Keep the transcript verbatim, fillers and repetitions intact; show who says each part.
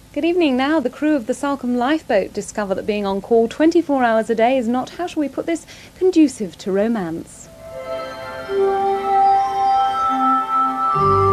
Speaker 1: Good evening. Now, the crew of the Salcombe Lifeboat discover that being on call twenty-four hours a day is not, how shall we put this, conducive to romance.